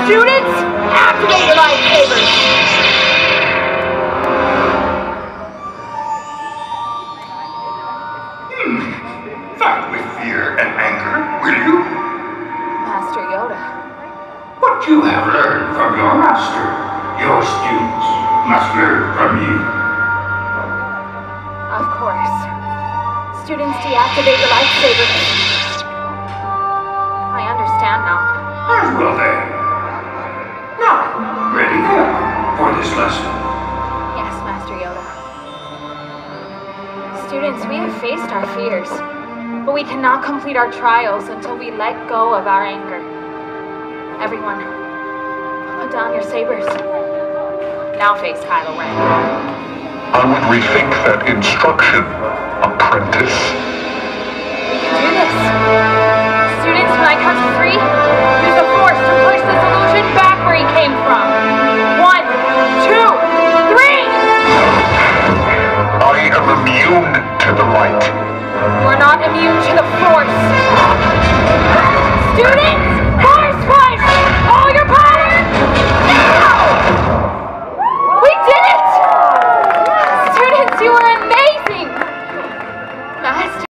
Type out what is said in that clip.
Students, activate your lightsabers! Fight with fear and anger, will you? Master Yoda. What you have learned from your master, your students must learn from you. Of course. Students, deactivate your lightsabers. I understand now. As well then. Now, ready for this lesson? Yes, Master Yoda. Students, we have faced our fears, but we cannot complete our trials until we let go of our anger. Everyone, put down your sabers. Now face Kylo Ren. I would rethink that instruction, apprentice. We can do this. Students, when I count to 3, use the Force to push this illusion back where he came from. 1, 2, 3! I am immune to the light. You are not immune to the Force.